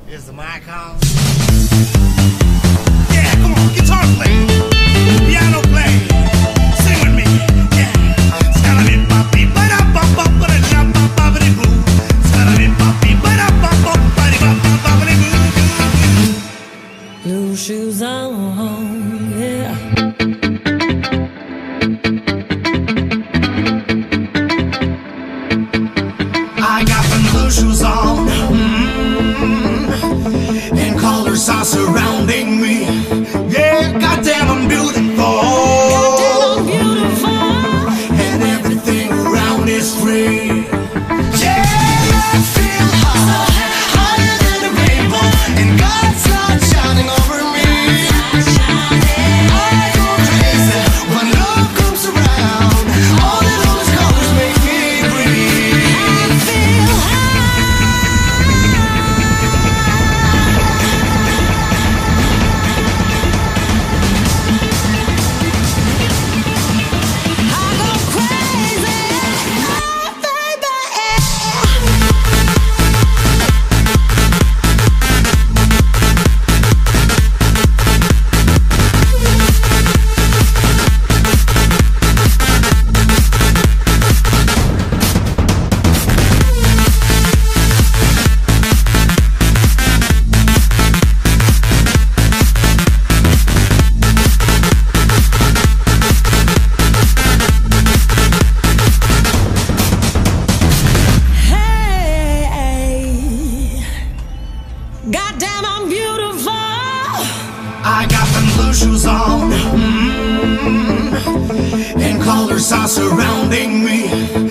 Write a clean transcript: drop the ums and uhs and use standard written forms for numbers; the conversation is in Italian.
Is my call? Yeah, come on, guitar play, piano play, sing with me. Yeah, scalabit papi, ba da ba ba ba da ba ba ba ba boo. Scalabit papi, ba da ba ba ba da ba ba ba boo. Blue shoes on, yeah. I got them blue shoes on, and colors are surrounding me. Yeah, goddamn, I'm beautiful. Goddamn, I'm beautiful. And everything around is free. Yeah, I feel high, higher than the rainbow, and God's light shining over me. I go crazy when love comes around. All of those colors make me breathe. I feel I go crazy, baby. Hey, goddamn, I'm beautiful. I got them blue shoes on, and colors are surrounding me.